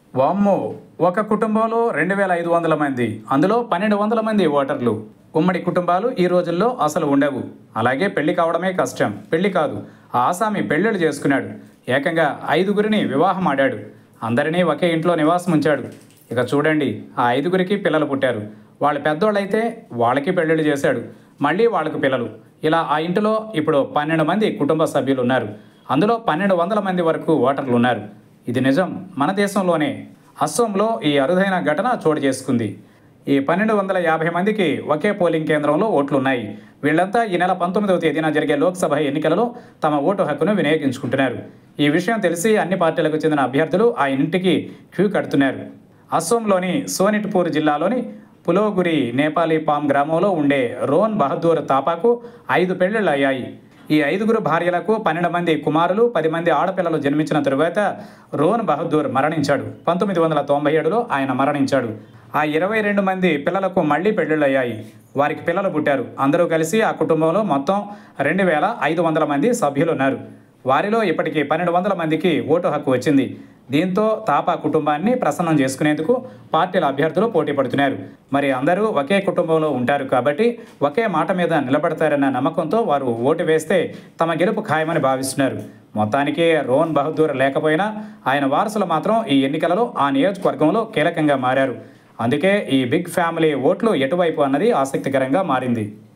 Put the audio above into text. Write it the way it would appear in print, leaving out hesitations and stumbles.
వామ్మో! ఒక కుటుంబంలో 2500 మంది, అందులో 1200 మంది ఓటర్లు. ఉమ్మడి కుటుంబాలు ఈ రోజుల్లో అసలు ఉండవు. అలాగే పెళ్లి కావడమే కష్టం. పెళ్లి కాదు, ఆ ఆసామి పెళ్ళిళ్ళు చేసుకున్నాడు. ఏకంగా 5గురిని వివాహం ఆడాడు. అందరినీ ఒకే ఇంట్లో నివాసం ఉంచాడు. ఇక చూడండి, ఆ 5గురికి పిల్లలు పుట్టారు. వాళ్ళు పెద్దోళ్ళైతే వాళ్ళకి పెళ్ళిళ్ళు చేశాడు. మళ్ళీ వాళ్ళకు పిల్లలు. ఇలా ఆ ఇంటిలో ఇప్పుడు 12 మంది కుటుంబ సభ్యులు ఉన్నారు. అందులో 1200 మంది వరకు ఓటర్లు ఉన్నారు. ఇది నిజం, మన దేశంలోనే. అస్సోంలో ఈ అరుదైన ఘటన చోటు చేసుకుంది. ఈ 1250 మందికి ఒకే పోలింగ్ కేంద్రంలో ఓట్లున్నాయి. వీళ్ళంతా ఈ నెల 19వ తేదీన జరిగే లోక్సభ ఎన్నికలలో తమ ఓటు హక్కును వినియోగించుకుంటున్నారు. ఈ విషయం తెలిసి అన్ని పార్టీలకు చెందిన అభ్యర్థులు ఆ ఇంటికి క్యూ కడుతున్నారు. అస్సోంలోని సోనిట్పూర్ జిల్లాలోని పులోగురి నేపాలీ పామ్ గ్రామంలో ఉండే రోన్ బహదూర్ తాపాకు 5 పెళ్లిళ్ళు అయ్యాయి. ఈ 5గురు భార్యలకు 12 మంది కుమారులు, 10 మంది ఆడపిల్లలు జన్మించిన తరువాత రోన్ బహదూర్ మరణించాడు. 1997లో ఆయన మరణించాడు. ఆ 22 మంది పిల్లలకు మళ్లీ పెళ్లిళ్ళయ్యాయి. వారికి పిల్లలు పుట్టారు. అందరూ కలిసి ఆ కుటుంబంలో మొత్తం 2500 మంది సభ్యులున్నారు. వారిలో ఇప్పటికీ 1200 మందికి ఓటు హక్కు వచ్చింది. దీంతో తాపా కుటుంబాన్ని ప్రసన్నం చేసుకునేందుకు పార్టీల అభ్యర్థులు పోటీ పడుతున్నారు. మరి అందరూ ఒకే కుటుంబంలో ఉంటారు కాబట్టి ఒకే మాట మీద నిలబడతారన్న నమ్మకంతో వారు ఓటు వేస్తే తమ గెలుపు ఖాయమని భావిస్తున్నారు. మొత్తానికి రోన్ బహదూర్ లేకపోయినా ఆయన వారసులు మాత్రం ఈ ఎన్నికలలో ఆ నియోజకవర్గంలో కీలకంగా మారారు. అందుకే ఈ బిగ్ ఫ్యామిలీ ఓట్లు ఎటువైపు అన్నది ఆసక్తికరంగా మారింది.